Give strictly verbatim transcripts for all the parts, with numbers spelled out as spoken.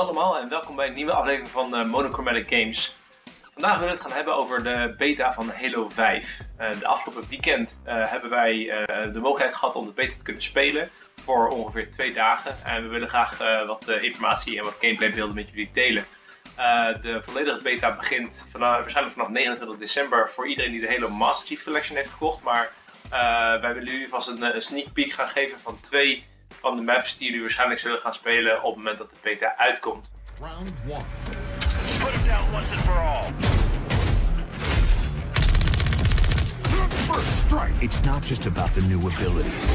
allemaal en welkom bij een nieuwe aflevering van uh, Monochromatic Games. Vandaag willen we het gaan hebben over de beta van Halo vijf. Uh, de afgelopen weekend uh, hebben wij uh, de mogelijkheid gehad om de beta te kunnen spelen voor ongeveer twee dagen. En we willen graag uh, wat uh, informatie en wat gameplaybeelden met jullie delen. Uh, de volledige beta begint vanaf, waarschijnlijk vanaf negenentwintig december voor iedereen die de Halo Master Chief Collection heeft gekocht. Maar uh, wij willen jullie vast een, een sneak peek gaan geven van twee van de maps die jullie waarschijnlijk zullen gaan spelen op het moment dat de beta uitkomt. Round one. Put him down once and for all. First strike. It's not just about the new abilities.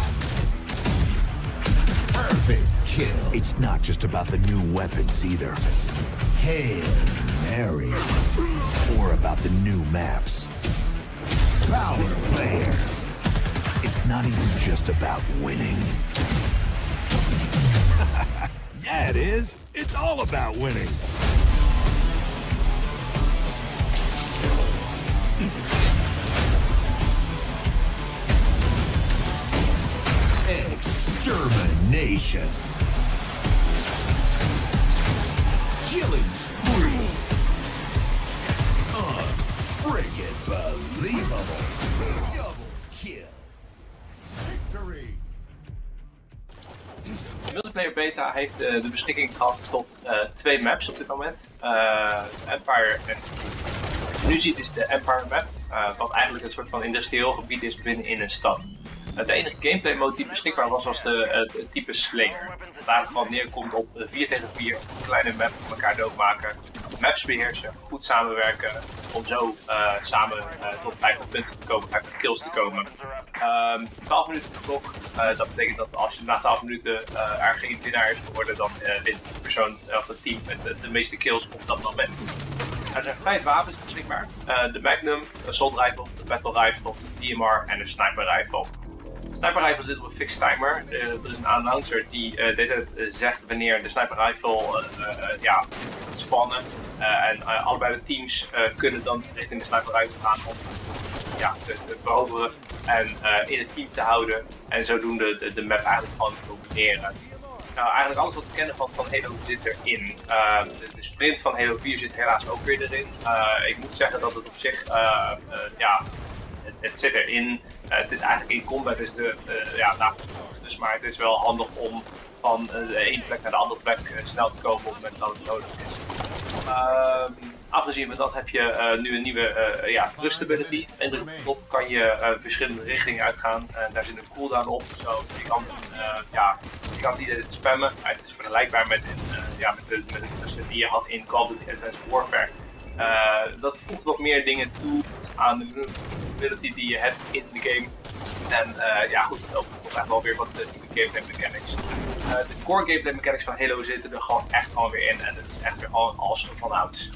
Perfect kill. It's not just about the new weapons either. Hail Mary. Or about the new maps. Power player. It's not even just about winning. Yeah, it is. It's all about winning. Extermination. Killing spree. Unfriggin' believable. Double kill. Victory. De multiplayer beta heeft uh, de beschikking gehad tot uh, twee maps op dit moment. Uh, Empire en wat je nu ziet is de Empire map, uh, wat eigenlijk een soort van industrieel gebied is binnen in een stad. Uh, de enige gameplay mode die beschikbaar was, was de, uh, de type Slayer. Dat eigenlijk gewoon neerkomt op vier tegen vier, een kleine map met elkaar doodmaken, maps beheersen, goed samenwerken om zo uh, samen uh, tot vijftig punten te komen, vijftig kills te komen. Um, twaalf minuten de klok, uh, dat betekent dat als je na twaalf minuten uh, er geen winnaar is geworden, dan uh, wint de persoon of het team met de, de meeste kills op dat moment. Er zijn vijf wapens beschikbaar: uh, de Magnum, de Assault Rifle, de Battle Rifle, de D M R en de Sniper Rifle. De Sniper Rifle zit op een fixed timer. Uh, er is een announcer die uh, dit het, uh, zegt wanneer de Sniper Rifle uh, uh, ja, spannen. Uh, en uh, allebei de teams uh, kunnen dan richting de Sniper Rifle gaan om ja, te, te veroveren en uh, in het team te houden. En zodoende de, de map eigenlijk gewoon te domineren. Nou, eigenlijk alles wat we kennen van, van Halo zit erin. Uh, de, de sprint van Halo vier zit helaas ook weer erin. Uh, ik moet zeggen dat het op zich, uh, uh, ja, het, het zit erin. Uh, het is eigenlijk in combat is de, uh, ja, nou, dus maar het is wel handig om van uh, de ene plek naar de andere plek uh, snel te komen op het moment dat het nodig is. Uh, afgezien van dat heb je uh, nu een nieuwe uh, ja, thrust ability. En druk op de knop kan je uh, verschillende richtingen uitgaan. Uh, daar zit een cooldown op. Zo, je kan, uh, ja, je kan die spammen. Uh, het is vergelijkbaar met, uh, ja, met, de, met de thrusten die je had in Call of Duty Advanced Warfare. Uh, dat voegt wat meer dingen toe aan de ability die je hebt in de game. En uh, ja goed, dat opent echt wel weer wat de nieuwe gameplay mechanics. Uh, de core gameplay mechanics van Halo zitten er gewoon echt gewoon weer in en het is echt weer al als van ouds.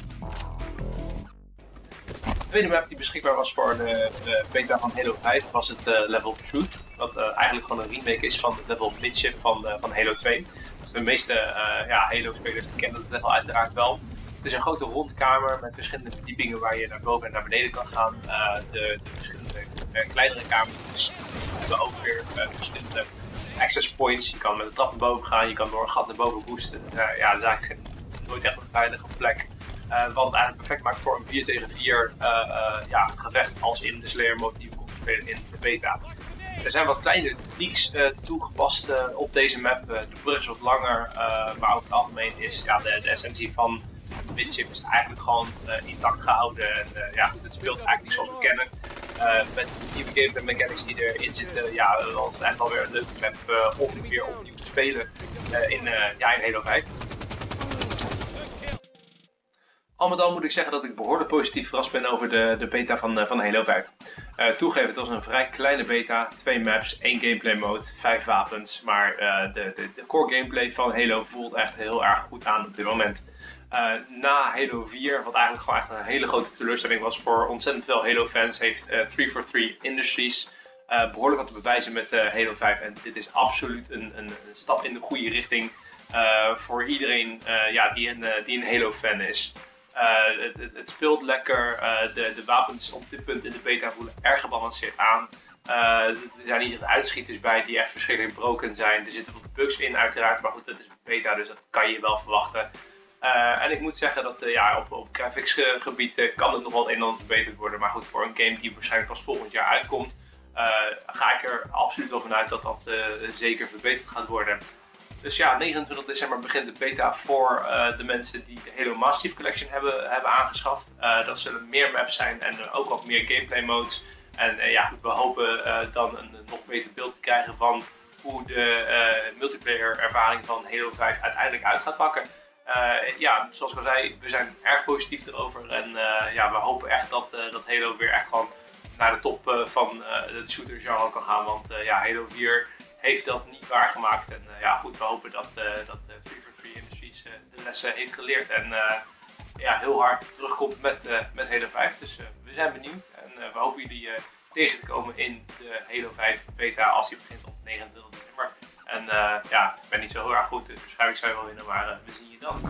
De tweede map die beschikbaar was voor de, de beta van Halo vijf was het uh, Level of Truth. Wat uh, eigenlijk gewoon een remake is van het Level of Midship van, uh, van Halo twee. Dus de meeste uh, ja, Halo spelers kennen het level uiteraard wel. Het is een grote rondkamer met verschillende verdiepingen waar je naar boven en naar beneden kan gaan. Uh, de, de verschillende uh, kleinere kamers hebben ook weer uh, verschillende access points. Je kan met de trap naar boven gaan, je kan door een gat naar boven boosten. Uh, ja, dat is eigenlijk nooit echt een veilige plek. Uh, wat het eigenlijk perfect maakt voor een vier tegen vier uh, uh, ja, gevecht als in de Slayer mode die we konden spelen in de beta. Er zijn wat kleine tweaks uh, toegepast uh, op deze map. Uh, de brug is wat langer, uh, maar over het algemeen is ja, de, de essentie van Midship is eigenlijk gewoon uh, intact gehouden. En, uh, ja, goed, het speelt eigenlijk niet zoals we kennen. Uh, met de nieuwe gameplay mechanics die erin zitten, ja, was het echt wel weer een leuke map uh, om weer opnieuw te spelen uh, in, uh, ja, in Halo vijf. Al met al moet ik zeggen dat ik behoorlijk positief verrast ben over de, de beta van, uh, van Halo vijf. Uh, toegeven, het was een vrij kleine beta, twee maps, één gameplay mode, vijf wapens. Maar uh, de, de, de core gameplay van Halo voelt echt heel erg goed aan op dit moment. Uh, na Halo vier, wat eigenlijk gewoon echt een hele grote teleurstelling was voor ontzettend veel Halo fans, heeft uh, three forty-three Industries uh, behoorlijk wat te bewijzen met uh, Halo vijf. En dit is absoluut een, een, een stap in de goede richting uh, voor iedereen uh, ja, die, een, uh, die een Halo fan is. Uh, het, het, het speelt lekker, uh, de, de wapens op dit punt in de beta voelen erg gebalanceerd aan. Uh, er zijn niet echt uitschieters bij die echt verschrikkelijk broken zijn. Er zitten wat bugs in uiteraard, maar goed, dat is een beta, dus dat kan je wel verwachten. Uh, en ik moet zeggen dat uh, ja, op, op graphics ge gebied uh, kan het nog wel een en ander verbeterd worden. Maar goed, voor een game die waarschijnlijk pas volgend jaar uitkomt, uh, ga ik er absoluut wel vanuit dat dat uh, zeker verbeterd gaat worden. Dus ja, negenentwintig december begint de beta voor uh, de mensen die de Halo Master Chief Collection hebben, hebben aangeschaft. Uh, dat zullen meer maps zijn en uh, ook wat meer gameplay modes. En uh, ja, goed, we hopen uh, dan een, een nog beter beeld te krijgen van hoe de uh, multiplayer ervaring van Halo vijf uiteindelijk uit gaat pakken. Uh, ja, zoals ik al zei, we zijn erg positief erover en uh, ja, we hopen echt dat, uh, dat Halo weer echt gewoon naar de top uh, van uh, het shooter genre kan gaan. Want uh, ja, Halo vier heeft dat niet waargemaakt. En uh, ja, goed, we hopen dat, uh, dat uh, three forty-three Industries uh, de lessen heeft geleerd en uh, ja, heel hard terugkomt met, uh, met Halo vijf. Dus uh, we zijn benieuwd en uh, we hopen jullie uh, tegen te komen in de Halo vijf beta als die begint op negenentwintig december. En uh, ja, ik ben niet zo heel erg goed, dus waarschijnlijk zou je wel winnen, maar uh, we zien je dan.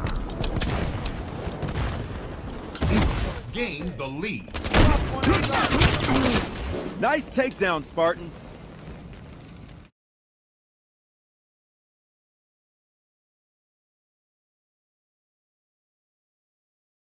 Gain the lead. Nice takedown, Spartan.